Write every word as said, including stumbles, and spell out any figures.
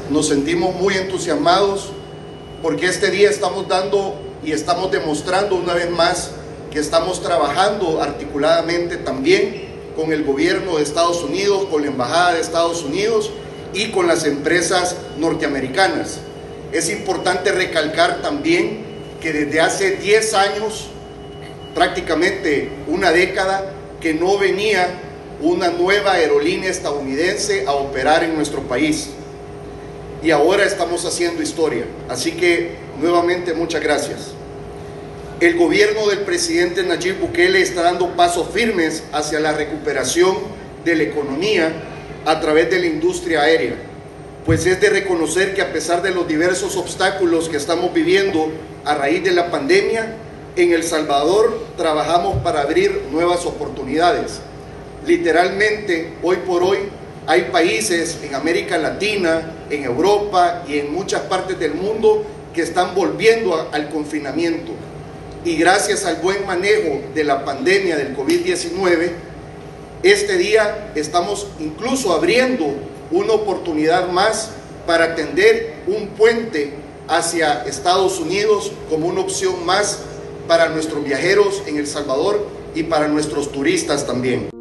nos sentimos muy entusiasmados porque este día estamos dando y estamos demostrando una vez más que estamos trabajando articuladamente también con el gobierno de Estados Unidos, con la Embajada de Estados Unidos y con las empresas norteamericanas. Es importante recalcar también que desde hace diez años, prácticamente una década, que no venía una nueva aerolínea estadounidense a operar en nuestro país. Y ahora estamos haciendo historia. Así que, nuevamente, muchas gracias. El gobierno del presidente Nayib Bukele está dando pasos firmes hacia la recuperación de la economía a través de la industria aérea, pues es de reconocer que a pesar de los diversos obstáculos que estamos viviendo a raíz de la pandemia, en El Salvador trabajamos para abrir nuevas oportunidades. Literalmente, hoy por hoy, hay países en América Latina, en Europa y en muchas partes del mundo que están volviendo a, al confinamiento. Y gracias al buen manejo de la pandemia del COVID diecinueve, este día estamos incluso abriendo una oportunidad más para atender un puente hacia Estados Unidos como una opción más para nuestros viajeros en El Salvador y para nuestros turistas también.